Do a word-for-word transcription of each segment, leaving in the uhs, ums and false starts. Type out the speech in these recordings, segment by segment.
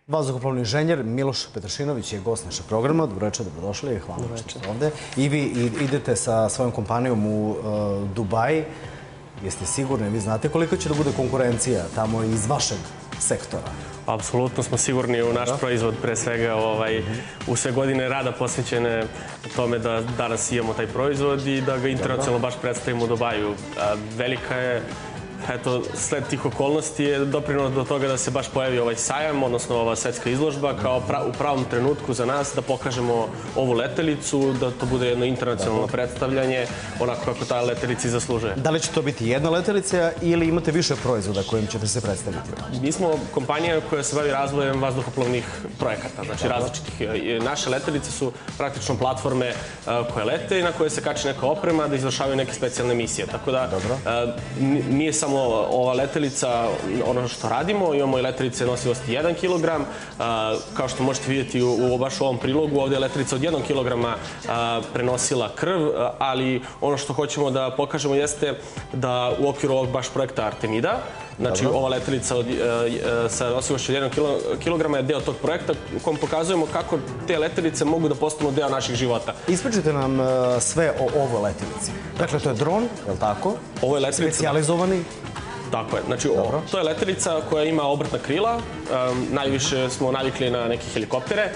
Vazduhoplovni inženjer Miloš Petrašinović je gost našeg programa. Dobro večer, dobrodošli i hvala što ste ovde. I vi idete sa svojom kompanijom u Dubai. Jeste sigurni, vi znate koliko će da bude konkurencija tamo iz vašeg sektora? Apsolutno smo sigurni u naš proizvod, pre svega u sve godine rada posvećene tome da danas imamo taj proizvod i da ga internacionalno baš predstavimo u Dubaju. Velika je, eto, sled tih okolnosti je doprineo do toga da se baš pojavi ovaj sajam, odnosno ova svetska izložba, kao u pravom trenutku za nas da pokažemo ovu letelicu, da to bude jedno internacionalno predstavljanje, onako kako ta letelica i zaslužuje. Da li će to biti jedna letelica ili imate više proizvoda kojim ćete se predstaviti? Mi smo kompanija koja se bavi razvojem vazduhoplovnih projekata, znači različitih. Naše letelice su praktično platforme koje lete i na koje se kači neka oprema da izvršavaju neke specijalne misije. Tako da nije samo ova letelica ono što radimo, imamo i letelice nosivosti jedan kilogram, kao što možete vidjeti u baš ovom prilogu, ovdje je letelica od jednog kilograma prenosila krv, ali ono što hoćemo da pokažemo jeste da u okviru ovog baš projekta Artemida, znači ova letelica sa nosivošću od jednog kilograma je deo tog projekta u kom pokazujemo kako te letelice mogu da postanu deo naših života. Ispričajte nam sve o ovoj letelici. Dakle, to je dron, je li tako? Ovo je letelica. Specijalizovani? Tako je. Znači, to je letelica koja ima obrtna krila. Najviše smo navikli na neke helikoptere.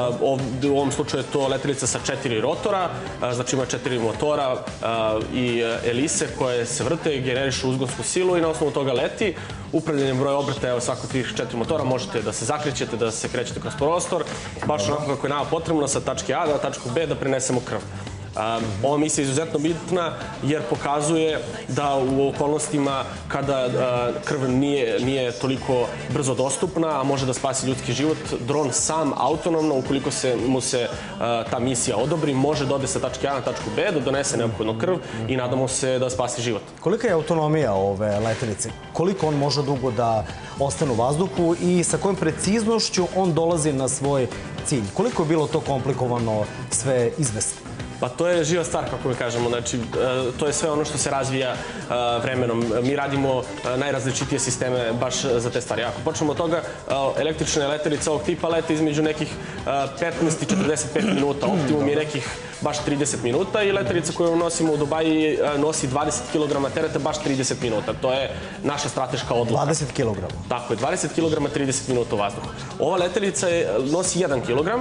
U ovom slučaju je to letelica sa četiri rotora, znači ima četiri motora i elise koje se vrte, generišu uzgonsku silu i na osnovu toga leti. Upravljanjem broja obrta, evo svako tih četiri motora, možete da se zakrećete, da se krećete kroz prostor, baš onako kako je nama potrebno sa tačke A na tačku B da prenesemo krv. Ova misija je izuzetno bitna jer pokazuje da u okolnostima kada krv nije toliko brzo dostupna, a može da spasi ljudski život, dron sam autonomno, ukoliko mu se ta misija odobri, može da ode sa tačke A na tačku B, da donese neophodnu krv i nadamo se da spasi život. Kolika je autonomija ove letelice? Koliko on može dugo da ostane u vazduhu i sa kojom preciznošću on dolazi na svoj cilj? Koliko je bilo to komplikovano sve izvesti? Pa to je živa stvar, kako mi kažemo. Znači, to je sve ono što se razvija vremenom. Mi radimo najrazličitije sisteme baš za te stvari. Ako počnemo od toga, električne letelice ovog tipa lete između nekih petnaest i četrdeset pet minuta. Optimum je nekih baš trideset minuta i letelica koju nosimo u Dubaji nosi dvadeset kilograma tereta baš trideset minuta. To je naša strateška odluka. dvadeset kilograma? Tako je, dvadeset kilograma, trideset minuta u vazduhu. Ova letelica nosi jedan kilogram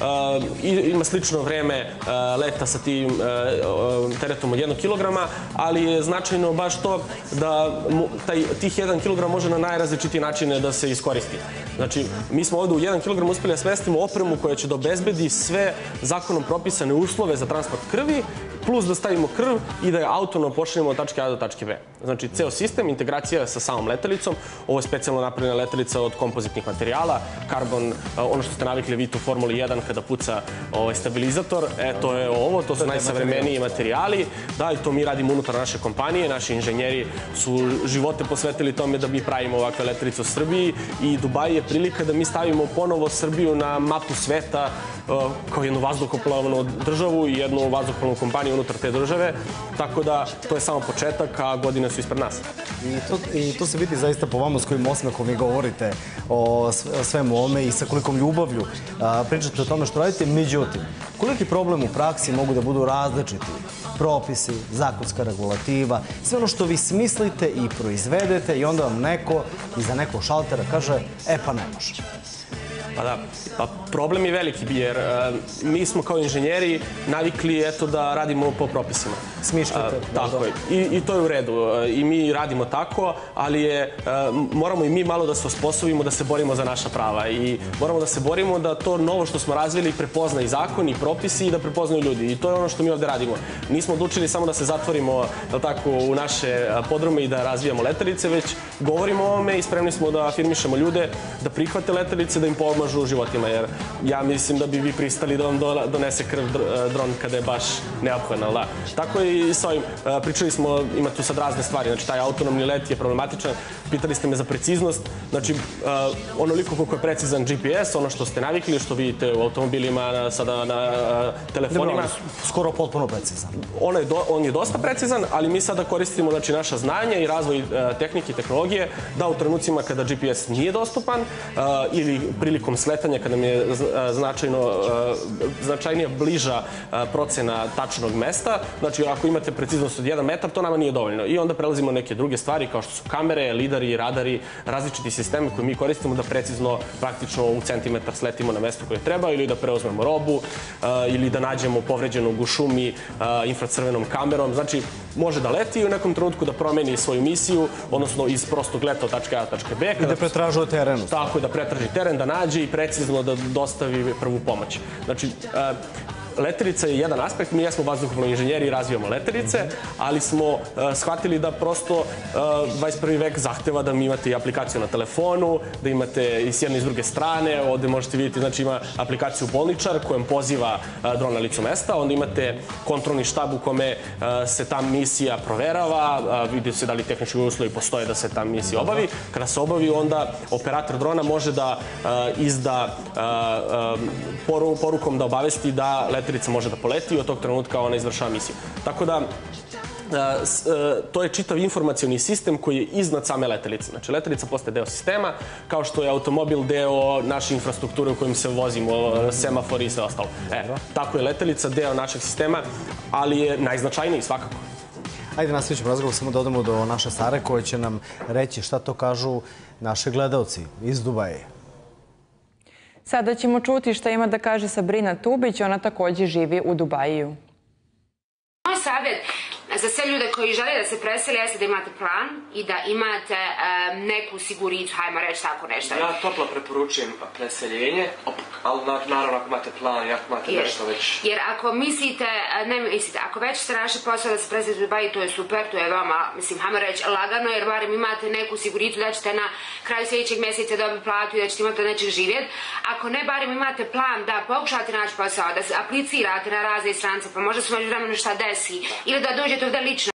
i ima slično vreme leta sa tim teretom od jednog kilograma, ali je značajno baš to da tih jedan kilogram može na najrazličitije načine da se iskoristi. Znači, mi smo ovdje u jedan kilogram uspjeli da smestimo opremu koja će da obezbedi sve zakonom propisane uslove za transport krvi, plus da stavimo krv i da je autonomno pošaljemo od tačke A do tačke B. Znači, ceo sistem, integracija sa samom letelicom, ovo je specijalno napravljena letelica od kompozitnih materijala, karbon, ono što ste navikli vidite u Formuli jedan kada puca stabilizator, e, to je ovo, to su najsavremeniji materijali, da, i to mi radimo unutar naše kompanije, naši inženjeri su živote posvetili tome da mi pravimo ovakve letelice u Srbiji i Dubai je prilika da mi stavimo ponovo Srbiju na mapu sveta kao jednu vazduhoplovnu državu i jednu vazduhoplovnu kompaniju unutar te države, tako da to je samo početak, a godine su ispred nas. I to se vidi zaista po vama s kojim osmehom vi govorite o svemu ovome i sa kolikom ljubavlju pričate o tome što radite. Međutim, koliki problem u praksi mogu da budu različiti propisi, zakonska regulativa, sve ono što vi smislite i proizvedete i onda vam neko iza nekog šaltera kaže, e pa ne može. Pa da, pa problem je veliki jer mi smo kao inženjeri navikli eto da radimo po propisima. Smišljate. Tako je. I to je u redu. I mi radimo tako, ali moramo i mi malo da se osposobimo da se borimo za naša prava i moramo da se borimo da to novo što smo razvili prepozna i zakon i propisi i da prepoznaju ljudi. I to je ono što mi ovde radimo. Nismo odlučili samo da se zatvorimo u naše podrume i da razvijamo letelice, već govorimo o ovome i spremni smo da afirmišemo ljude, da prihvate letelice, da im pomažu u životima, jer ja mislim da bi vi pristali da vam donese krv dron kada je baš neophodno. Tako i s ovim. Pričali smo, ima tu sad razne stvari, znači taj autonomni let je problematičan. Pitali ste me za preciznost, znači onoliko koliko je precizan G P S, ono što ste navikli, što vidite u automobilima, sada na telefonima. Skoro potpuno precizan. On je dosta precizan, ali mi sada koristimo naša znanja i razvoj tehnike i tehnologije da u trenucima kada G P S nije dostupan ili prilikom prilikom sletanja, kada nam je značajno, značajnije bliža procena tačnog mesta. Znači, ako imate preciznost od jedan metar, to nama nije dovoljno. I onda prelazimo neke druge stvari, kao što su kamere, lidari, radari, različiti sistemi koje mi koristimo da precizno, praktično u centimetar sletimo na mesto koje treba, ili da preuzmemo robu, ili da nađemo povređenog u šumi infracrvenom kamerom. Znači, može da leti i u nekom trenutku da promeni svoju misiju, odnosno iz prostog leta od tačke A do tačke B. I da pretražuje teren. Tako je, da pretraži teren, da nađe i precizno da dostavi prvu pomoć. Znači, letelica je jedan aspekt, mi jesmo vazduhoplovni inženjeri i razvijamo letelice, ali smo shvatili da prosto dvadeset prvi vek zahteva da mi imate i aplikaciju na telefonu, da imate i s jedne i s druge strane. Ovde možete vidjeti, znači ima aplikaciju Bolničar kojom poziva dron na licu mesta, onda imate kontrolni štab u kome se ta misija proverava, vidi se da li tehnički uslovi postoje da se ta misija obavi. Kada se obavi, onda operator drona može da izda porukom da obavesti da letelica može da poleti i od tog trenutka ona izvršava misiju. Tako da, to je čitav informacioni sistem koji je iznad same letelice. Znači, letelica postaje deo sistema, kao što je automobil deo naše infrastrukture u kojim se vozimo, semafori i sve ostalo. E, tako je letelica deo našeg sistema, ali je najznačajniji svakako. Ajde, nastavit ćemo razgovor, samo da odemo do naše Sare koja će nam reći šta to kažu naši gledalci iz Dubaja. Sada ćemo čuti šta ima da kaže Sabrina Tubić, ona također živi u Dubaju. Moj savjet za sve ljude koji žele da se preseli jeste da imate plan i da imate neku siguricu, hajmo reći tako nešto. Ja toplo preporučujem preseljenje, ali naravno ako imate plan i ako imate nešto već... Jer ako mislite, ne mislite, ako već ste našli posao da se preselite u Dubaji, to je super, to je vama, mislim, hajmo reći lagano, jer barem imate neku siguricu da ćete na kraju sljedećeg mjeseca dobiti platu i da ćete imati od nečeg živjeti. Ako ne, barem imate plan da pokušate naći posao, da se aplicirate na razne strance, pa možda se među vremenu šta desi, ili da dođete ovdje lično.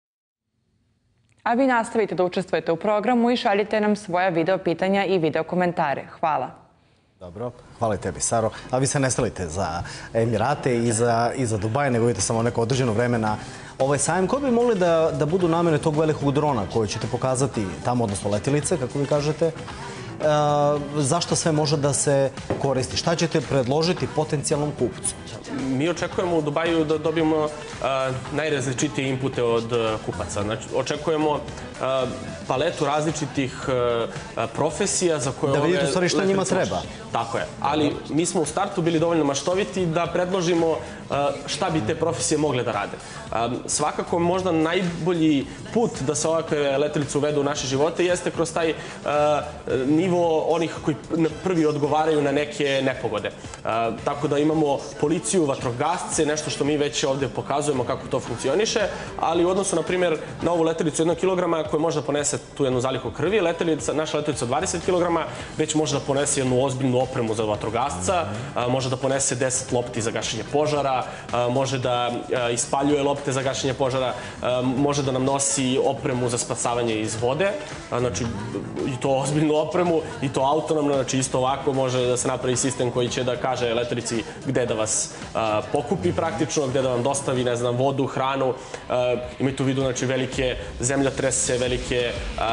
A vi nastavite da učestvujete u programu i šaljite nam svoja video pitanja i video komentare. Hvala. Dobro, hvala i tebi, Saro. A vi se ne stelite za Emirate i za, i za Dubaj, nego idete samo neko određeno vreme na ovaj sajam. Koje bi mogli da, da budu namene tog velikog drona koje ćete pokazati tamo, odnosno letilice, kako vi kažete? E, zašto sve može da se koristi? Šta ćete predložiti potencijalnom kupcu? Mi očekujemo u Dubaju da dobijemo najrazličitije inpute od kupaca. Znači, očekujemo paletu različitih profesija za koje... Da vidite u stvari šta njima treba. Tako je. Ali mi smo u startu bili dovoljno maštoviti da predložimo šta bi te profesije mogle da rade. Svakako, možda najbolji put da se ovakve letelice uvedu u naše živote jeste kroz taj nivo onih koji prvi odgovaraju na neke nepogode. Tako da imamo policiju, vatrogasce, nešto što mi već ovdje pokazujemo kako to funkcioniše, ali u odnosu, na primjer, na ovu letelicu jednog kilograma koja može da ponese tu jednu zalihu krvi, letelica, naša letelica od dvadeset kilograma već može da ponese jednu ozbiljnu opremu za vatrogasca, može da ponese deset lopti za gašenje požara, može da ispaljuje lopte za gašenje požara, može da nam nosi opremu za spasavanje iz vode, znači i to ozbiljnu opremu, i to autonomno, znači isto ovako može da se napravi sistem koji će da kaže letelici gde da vas pokupi praktično, gde da vam dostavi, ne znam, vodu, hranu. Imajte u vidu, znači, velike zemljotrese, velike,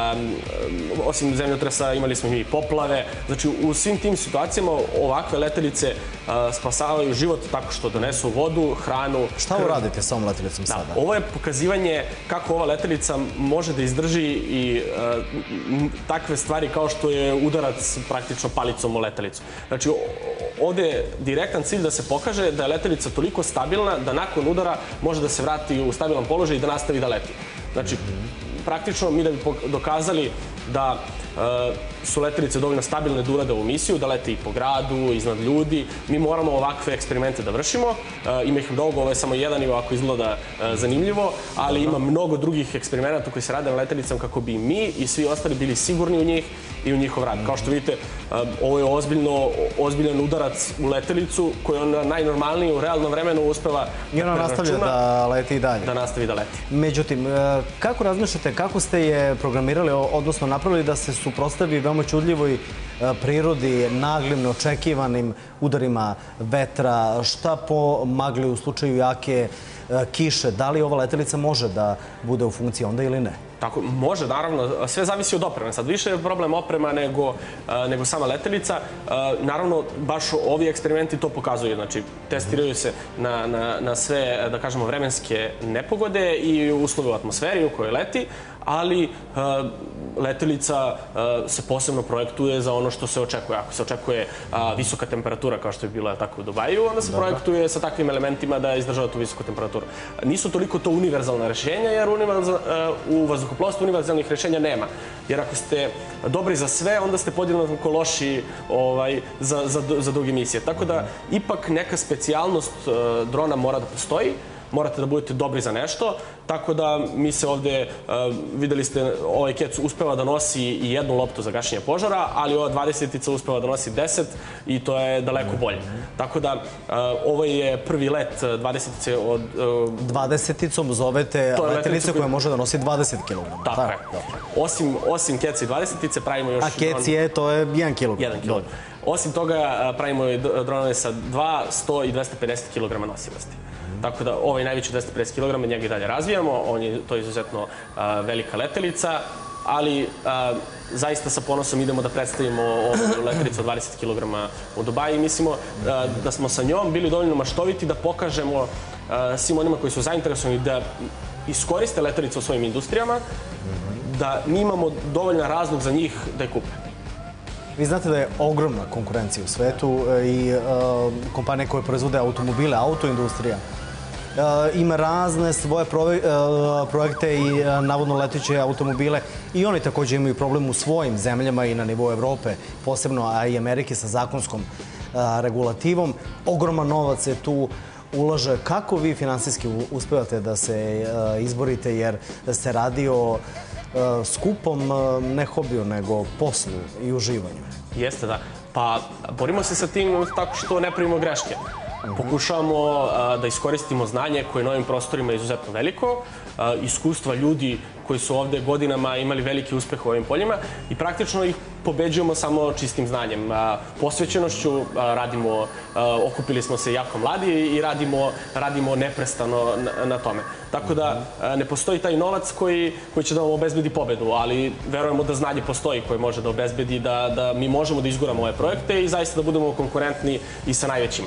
osim zemljotresa imali smo i poplave. Znači, u svim tim situacijama ovakve letelice spasavaju život tako što donesu vodu, hranu. Šta uradite sa ovom letelicom sada? Ovo je pokazivanje kako ova letelica može da izdrži i takve stvari kao što je udarac praktično palicom u letelicu. Znači, ovdje je direktan cilj da se pokaže da je letelica toliko stabilna da nakon udara može da se vrati u stabilan položaj i da nastavi da leti. Znači, praktično mi da bi dokazali da su letelice dovoljno stabilne da urade ovu misiju, da lete i po gradu, iznad ljudi. Mi moramo ovakve eksperimente da vršimo. Ima ih mnogo, ovo je samo jedan i ovako izgleda zanimljivo, ali ima mnogo drugih eksperimenata koji se rade na letelicama kako bi mi i svi ostali bili sigurni u njih i u njihov rad. Kao što vidite, ovo je ozbiljno, ozbiljan udarac u letelicu koji on najnormalniji u realnom vremenu uspeva i ona nastavlja da leti i dalje. Da nastavi da leti. Međutim, kako razmišljate, kako ste je programirali, odnosno napravili da se suprotstavi veoma čudljivoj prirodi, naglim, neočekivanim udarima vetra, šta po magli u slučaju jake kiše? Da li ova letelica može da bude u funkciji onda ili ne? Tako, može, naravno, sve zavisi od opreme. Sad više je problem oprema nego, nego sama letelica. Naravno, baš ovi eksperimenti to pokazuju. Znači, testiraju se na, na, na sve, da kažemo, vremenske nepogode i uslove u atmosferi u kojoj leti, ali letelica se posebno projektuje za ono što se očekuje. Ako se očekuje visoka temperatura, kao što je bila tako u Dubaju, onda se projektuje sa takvim elementima da izdržava tu visoku temperaturu. Nisu toliko to univerzalna rešenja, jer u vazduhoplovstvu univerzalnih rešenja nema. Jer ako ste dobri za sve, onda ste podjednako loši za, za, za druge misije. Tako da, ipak neka specijalnost drona mora da postoji, morate da budete dobri za nešto, tako da mi se ovde, videli ste, ovaj kec uspeva da nosi i jednu loptu za gašenje požara, ali ova dvadesetica uspeva da nosi deset i to je daleko bolje. Tako da, ovo je prvi let dvadesetice od... Dvadeseticom zovete letelice koja može da nosi dvadeset kilograma. Tako je. Osim, osim keca i dvadesetice pravimo još... A kec je, to je jedan kilogram. Jedan kilogram. Osim toga, pravimo i dronove sa dva, sto i dvesta pedeset kilograma nosivosti. Tako da ovaj najveći dvesta pedeset kilograma, njega i dalje razvijamo, on je to izuzetno velika letelica, ali zaista sa ponosom idemo da predstavimo ovu letelicu od dvadeset kilograma u Dubaji i mislimo da smo sa njom bili dovoljno maštoviti da pokažemo svim onima koji su zainteresovani da iskoriste letelicu u svojim industrijama, da mi imamo dovoljna razlog za njih da je kupe. Vi znate da je ogromna konkurencija u svetu i kompanije koje proizvode automobile, autoindustrija, ima razne svoje projekte i navodno leteće automobile i oni također imaju problem u svojim zemljama i na nivou Evrope, posebno, a i Amerike sa zakonskom regulativom. Ogroman novac se tu ulaže. Kako vi finansijski uspevate da se izborite, jer se radi o skupom, ne hobiju, nego poslu i uživanju? Jeste, da. Pa borimo se sa tim tako što ne pravimo greške. Pokušavamo da iskoristimo znanje koje na ovim prostorima je izuzetno veliko, iskustva ljudi koji su ovde godinama imali veliki uspeh u ovim poljima i praktično ih pobeđujemo samo čistim znanjem. Posvećenošću radimo, okupili smo se jako mladi i radimo, radimo neprestano na tome. Tako da ne postoji taj novac koji, koji će da vam obezbedi pobedu, ali verujemo da znanje postoji koje može da obezbedi da, da mi možemo da izguramo ove projekte i zaista da budemo konkurentni i sa najvećima.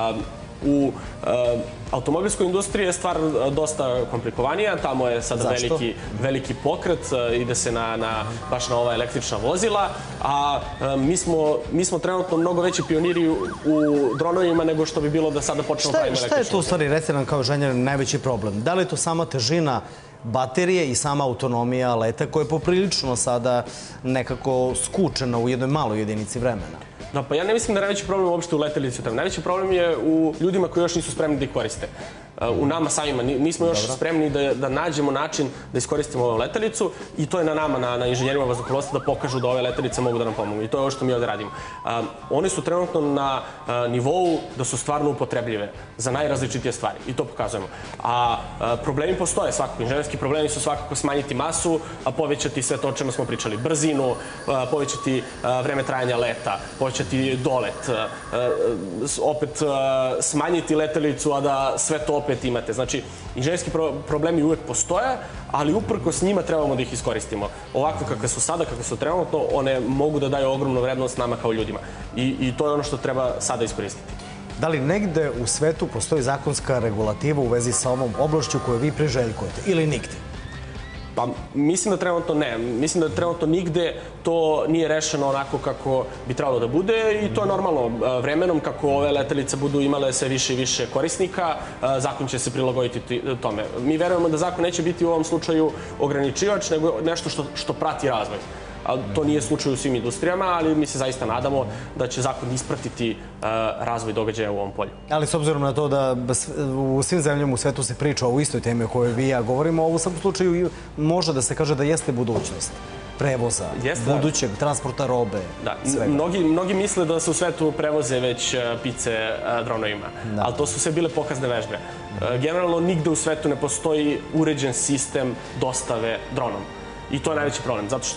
U automobilskoj industriji je stvar dosta komplikovanija, tamo je sada veliki, veliki pokret, ide se na, na, baš na ova električna vozila, a mi smo, mi smo trenutno mnogo veći pioniri u dronovima nego što bi bilo da sada počnemo pravimo električne vozila. Šta je to u stvari, recite nam kao inženjer, najveći problem? Da li je to sama težina baterije i sama autonomija leta koja je poprilično sada nekako skučena u jednoj maloj jedinici vremena? Da, pa ja ne mislim da je najveći problem uopšte u letelici. Najveći problem je u ljudima koji još nisu spremni da ih koriste. U nama samima. Nismo još spremni da, da nađemo način da iskoristimo ovu letelicu i to je na nama, na, na inženjerima vazduhoplovstva, da pokažu da ove letelice mogu da nam pomogu. I to je ovo što mi ovde radimo. Um, one su trenutno na uh, nivou da su stvarno upotrebljive za najrazličitije stvari. I to pokazujemo. A uh, problemi postoje svakako. Inženjerski problemi su svakako smanjiti masu, a povećati sve to o čemu smo pričali. Brzinu, uh, povećati uh, vreme trajanja leta, povećati dolet, uh, uh, opet uh, smanjiti letelicu, a da sve to opet imate. Znači, inženjerski pro problemi uvek postoje, ali uprko s njima trebamo da ih iskoristimo. Ovako kakve su sada, kakve su trenutno, one mogu da daju ogromnu vrednost nama kao ljudima. I, i to je ono što treba sada iskoristiti. Da li negde u svetu postoji zakonska regulativa u vezi sa ovom oblašću koju vi priželjkujete ili nigde? Pa mislim da trenutno ne. Mislim da trenutno nigde to nije rešeno onako kako bi trebalo da bude i to je normalno. Vremenom kako ove letelice budu imale sve više i više korisnika, zakon će se prilagoditi tome. Mi verujemo da zakon neće biti u ovom slučaju ograničivač, nego nešto što, što prati razvoj. To nije slučaj u svim industrijama, ali mi se zaista nadamo da će zakon ispratiti razvoj događaja u ovom polju. Ali s obzirom na to da u svim zemljama u svetu se priča o istoj temi o kojoj vi i ja govorimo, u svakom slučaju može da se kaže da jeste budućnost prevoza, budućeg transporta robe, svega. Mnogi, mnogi misle da se u svetu prevoze već pice dronovima, ali to su sve bile pokazne vežbe. Generalno, nigde u svetu ne postoji uređen sistem dostave dronom. I to je najveći problem, zato što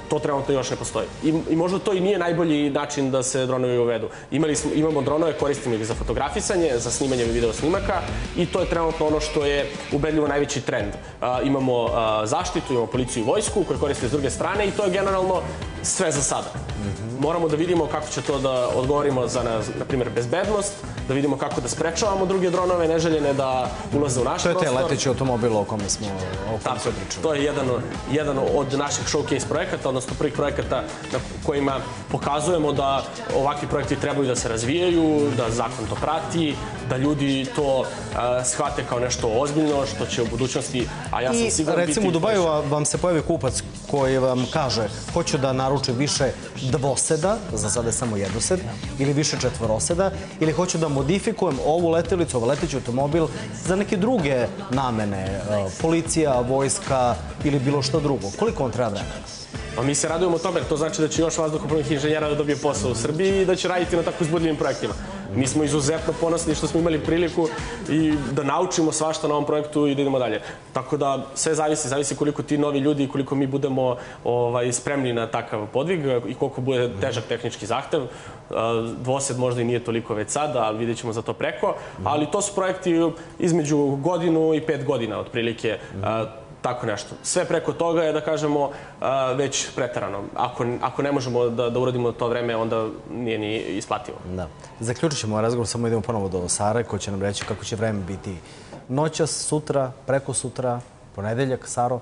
To trenutno još ne postoji. I, i možda to i nije najbolji način da se dronovi uvedu. Imali smo, imamo dronove, koristimo ih za fotografisanje, za snimanje video snimaka i to je trenutno ono što je ubedljivo najveći trend. A, imamo a, zaštitu, imamo policiju i vojsku koje koriste s druge strane i to je generalno sve za sada. Mm-hmm. Moramo da vidimo kako će to da odgovorimo za, na, na primjer, bezbednost, da vidimo kako da sprečavamo druge dronove neželjene da ulaze u naš prostor. To je te leteći automobil o kome smo o kome se pričali. To je jedan, jedan od naših showcase projekata, odnosno prvih projekata na kojima pokazujemo da ovakvi projekti trebaju da se razvijaju, da zakon to prati, da ljudi to uh, shvate kao nešto ozbiljno, što će u budućnosti, a ja sam siguran biti... I recimo u Dubaju vam se pojavi kupac koji vam kaže hoću da naručim više dvoseda, za sada je samo jednosed, ili više četvoroseda, ili hoću da modifikujem ovu letelicu, ovaj leteći automobil za neke druge namene, policija, vojska ili bilo što drugo. Koliko on treba vremena? Pa mi se radujemo tome, to znači da će još vazduhoplovnih inženjera da dobije posao u Srbiji i da će raditi na tako uzbudljivim projektima. Mi smo izuzetno ponosni što smo imali priliku i da naučimo svašta na ovom projektu i da idemo dalje. Tako da sve zavisi, zavisi koliko ti novi ljudi i koliko mi budemo ovaj, spremni na takav podvig i koliko bude težak tehnički zahtev. Dvosed možda i nije toliko već sada, ali vidjet ćemo za to preko. Ali to su projekti između godinu i pet godina otprilike. Tako nešto. Sve preko toga je, da kažemo, već preterano. Ako, ako ne možemo da, da uradimo to vreme, onda nije ni isplativo. Da. Zaključit ćemo ovaj razgovor, samo idemo ponovo do Sare, ko će nam reći kako će vreme biti noćas, sutra, preko sutra, ponedeljak. Saro?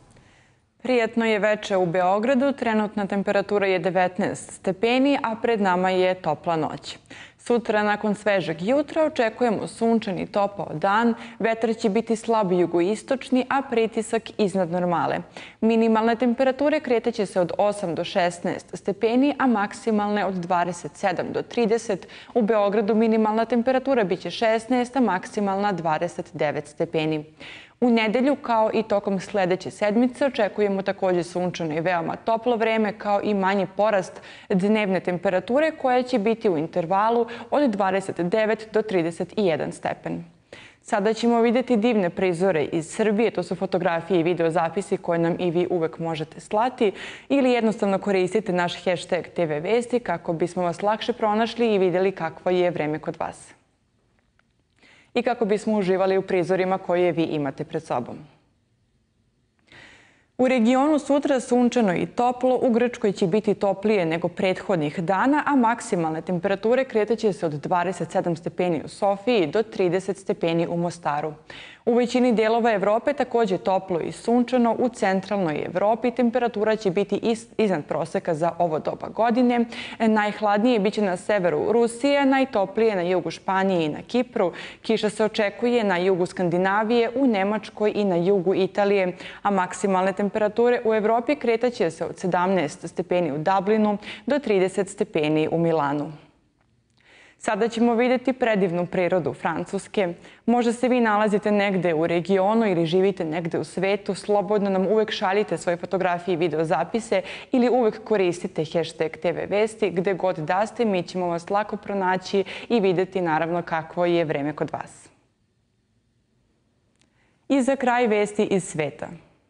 Prijatno je veče u Beogradu, trenutna temperatura je devetnaest stepeni, a pred nama je topla noć. Sutra, nakon svežeg jutra, očekujemo sunčan i topao dan, vetar će biti slab jugoistočni, a pritisak iznad normale. Minimalne temperature kretaće se od osam do šesnaest stepeni, a maksimalne od dvadeset sedam do trideset. U Beogradu minimalna temperatura biće šesnaest, a maksimalna dvadeset devet stepeni. U nedelju, kao i tokom sledeće sedmice, očekujemo takođe sunčano i veoma toplo vreme, kao i manji porast dnevne temperature koja će biti u intervalu od dvadeset devet do trideset jedan stepen. Sada ćemo vidjeti divne prizore iz Srbije, to su fotografije i videozapisi koje nam i vi uvek možete slati ili jednostavno koristite naš hashtag T V Vesti kako bismo vas lakše pronašli i vidjeli kakvo je vreme kod vas. I kako bismo uživali u prizorima koje vi imate pred sobom. U regionu sutra sunčano i toplo, u Grčkoj će biti toplije nego prethodnih dana, a maksimalne temperature kretaće se od dvadeset sedam stepeni u Sofiji do trideset stepeni u Mostaru. U većini delova Evrope takođe toplo i sunčano, u centralnoj Evropi temperatura će biti iznad proseka za ovo doba godine. Najhladnije biće na severu Rusije, najtoplije na jugu Španije i na Kipru. Kiša se očekuje na jugu Skandinavije, u Nemačkoj i na jugu Italije, a maksimalne temperature u Evropi kretaće se od sedamnaest stepeni u Dublinu do trideset stepeni u Milanu. Sada ćemo vidjeti predivnu prirodu Francuske. Možda se vi nalazite negde u regionu ili živite negde u svetu, slobodno nam uvek šaljite svoje fotografije i videozapise ili uvek koristite hashtag T V Vesti. Gde god da ste, mi ćemo vas lako pronaći i vidjeti naravno kakvo je vreme kod vas. I za kraj vesti iz sveta.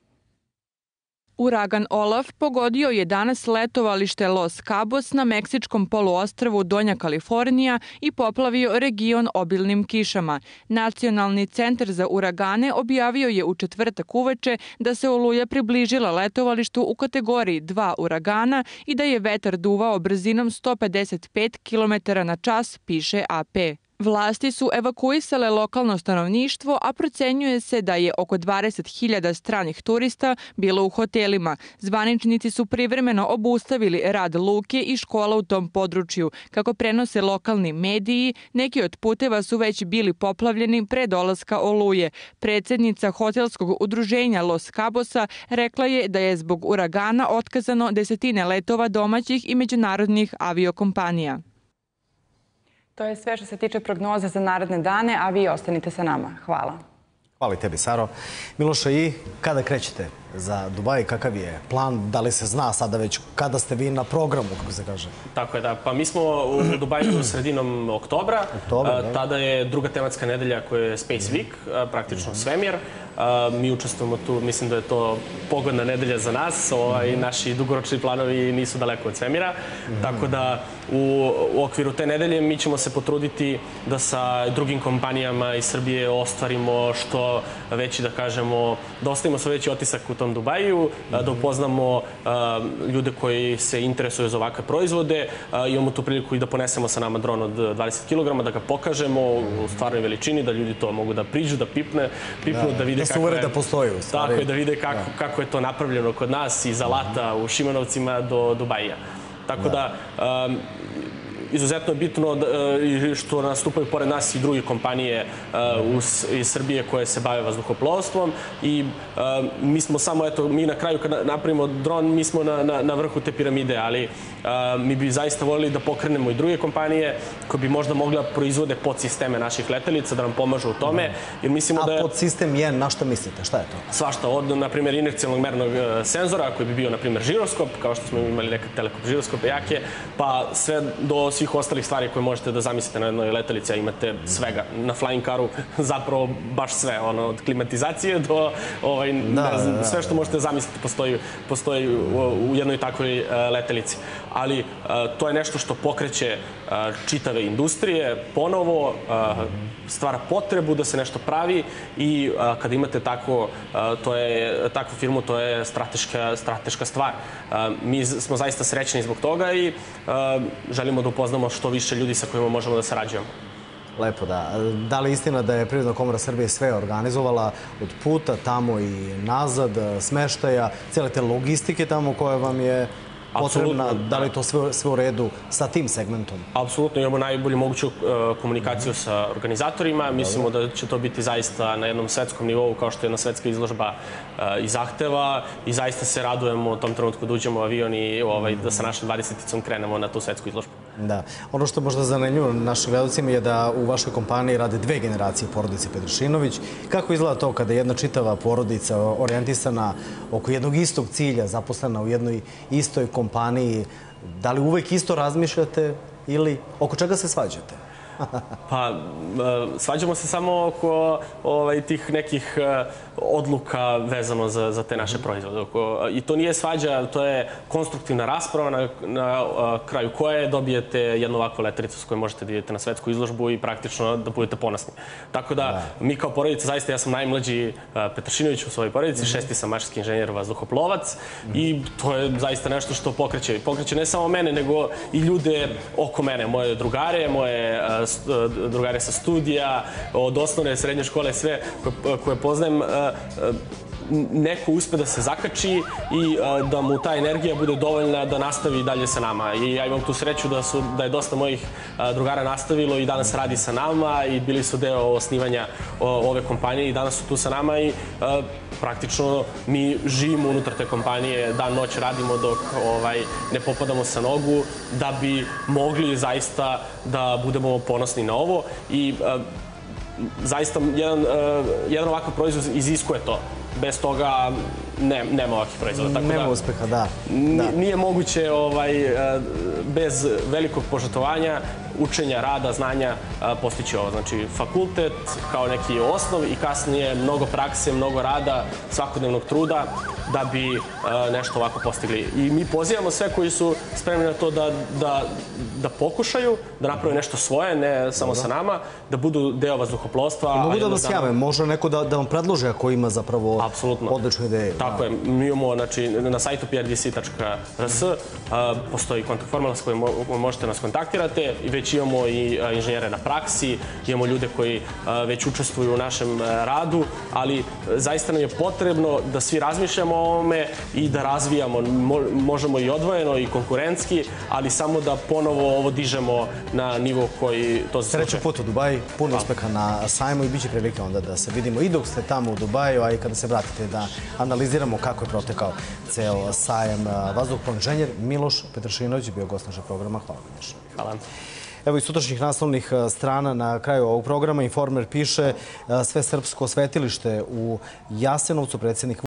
Uragan Olaf pogodio je danas letovalište Los Cabos na meksičkom poluostrvu Donja Kalifornija i poplavio region obilnim kišama. Nacionalni centar za uragane objavio je u četvrtak uveče da se oluja približila letovalištu u kategoriji dva uragana i da je vetar duvao brzinom sto pedeset pet kilometara na čas, piše A P. Vlasti su evakuisale lokalno stanovništvo, a procenjuje se da je oko dvadeset hiljada stranih turista bilo u hotelima. Zvaničnici su privremeno obustavili rad luke i škola u tom području. Kako prenose lokalni mediji, neki od puteva su već bili poplavljeni pre dolaska oluje. Predsednica hotelskog udruženja Los Cabosa rekla je da je zbog uragana otkazano desetine letova domaćih i međunarodnih aviokompanija. To je sve što se tiče prognoze za naredne dane, a vi ostanite sa nama. Hvala. Hvala i tebi, Saro. Miloša, i kada krećete? za Dubaj. Kakav je plan? Da li se zna sada već kada ste vi na programu, kako se kaže? Tako je, da. Pa mi smo u Dubaju sredinom oktobra. Tada je druga tematska nedelja koja je Space Week, praktično svemir. Mi učestvujemo tu, mislim da je to pogodna nedelja za nas. Naši dugoročni planovi nisu daleko od svemira. Tako da u okviru te nedelje mi ćemo se potruditi da sa drugim kompanijama iz Srbije ostvarimo što veći, da kažemo, da ostavimo sve veći otisak u tom Dubaju, da upoznamo ljude koji se interesuju za ovakve proizvode. Imamo tu priliku i da ponesemo sa nama dron od dvadeset kilograma, da ga pokažemo u stvarnoj veličini, da ljudi to mogu da priđu, da pipnu, da vide kako je... Da postoji u stvari. Tako je, da vide kako je to napravljeno kod nas, iz Alata u Šimanovcima do Dubaija. Tako da, izuzetno je bitno što nastupaju pored nas i druge kompanije iz Srbije koje se bave vazduhoplovstvom i mi smo samo, eto, mi na kraju kad napravimo dron, mi smo na vrhu te piramide, ali mi bi zaista voljeli da pokrenemo i druge kompanije koje bi možda mogla proizvode podsisteme naših letelica, da nam pomažu u tome. A podsistem je, na što mislite? Šta je to? Svašta, od, na primjer, inercijalnog mernog senzora, koji bi bio, na primjer, žiroskop, kao što smo imali nekad telekop žiroskope jake, pa sve do svih ostalih stvari koje možete da zamislite na jednoj letelici, a imate svega. Na Flying Caru zapravo baš sve, od klimatizacije do sve što možete zamisliti postoji u jednoj takvoj letelici. Ali to je nešto što pokreće čitave industrije, ponovo stvara potrebu da se nešto pravi i kada imate takvu firmu, to je strateška stvar. Mi smo zaista srećni zbog toga i želimo da upoznamo što više ljudi sa kojima možemo da sarađujemo. Lepo, da. Da li je istina da je Privredna komora Srbije sve organizovala od puta tamo i nazad, smeštaja, cijele te logistike tamo koja vam je potrebna? Da li je to sve u redu sa tim segmentom? Apsolutno, imamo najbolju moguću komunikaciju sa organizatorima. Mislimo da će to biti zaista na jednom svetskom nivou, kao što je jedna svetska izložba i zahteva, i zaista se radujemo u tom trenutku da uđemo u avion i da sa našom dvadeseticom krenemo na tu svetsku izložbu. Da. Ono što možda zanimljivo našim gledalcima je da u vašoj kompaniji rade dve generacije porodice Petršinović. Kako izgleda to kada jedna čitava porodica orijentisana oko jednog istog cilja, zaposlena u jednoj istoj kompaniji, da li uvek isto razmišljate ili oko čega se svađate? Pa, svađamo se samo oko tih nekih odluka vezano za te naše proizvode. I to nije svađa, to je konstruktivna rasprava na kraju koje dobijete jednu ovakvu letelicu s kojom možete da idete na svetsku izložbu i praktično da budete ponosni. Tako da, mi kao porodica, zaista ja sam najmlađi Petršinović u svojoj porodici, šesti sam mašinski inženjer vazduhoplovac i to je zaista nešto što pokreće. Pokreće ne samo mene, nego i ljude oko mene, moje drugare, moje drugare sa studija, od osnovne, srednje škole, sve koje poznajem, neko uspe da se zakači i da mu ta energija bude dovoljna da nastavi dalje sa nama. I ja imam tu sreću da je dosta mojih drugara nastavilo i danas radi sa nama i bili su deo osnivanja ove kompanije i danas su tu sa nama i praktično mi živimo unutar te kompanije, dan noć radimo dok ne popadamo sa nogu da bi mogli zaista da budemo ponosni na ovo i zaista jedan ovakav proizvod iziskuje to. Bez toga nema ovakvih proizvoda. Nema uspeha, da. Nije moguće bez velikog požrtvovanja, učenja, rada, znanja postići ovo. Znači, fakultet kao neki osnov i kasnije mnogo prakse, mnogo rada, svakodnevnog truda da bi nešto ovako postigli. I mi pozivamo sve koji su spremni na to da pokušaju, da naprave nešto svoje, ne samo sa nama, da budu deo vazduhoplovstva. Mogu da vas jave, može neko da vam predlože ako ima zapravo odličnu ideju. Tako je. Mi imamo na sajtu p r d c tačka r s postoji kontakt formular s kojim možete nas kontaktirate i već imamo i inženjere na praksi, imamo ljude koji već učestvuju u našem radu, ali zaista nam je potrebno da svi razmišljamo o ovome i da razvijamo. Možemo i odvojeno i konkurentski, ali samo da ponovo ovo dižemo na nivo koji to zaslučuje. Srećan put u Dubaj, puno uspeha na sajmu i bit će prilike onda da se vidimo i dok ste tamo u Dubaju, a i kada se vratite da analiziramo kako je protekao ceo sajem. Vazduhoplovni inženjer Miloš Petršinović bio gost našeg programa. Hvala vam još. Hvala. Evo iz sutrašnjih naslovnih strana na kraju ovog programa Informer piše sve srpsko svetilište u Jasenovcu, predsjednik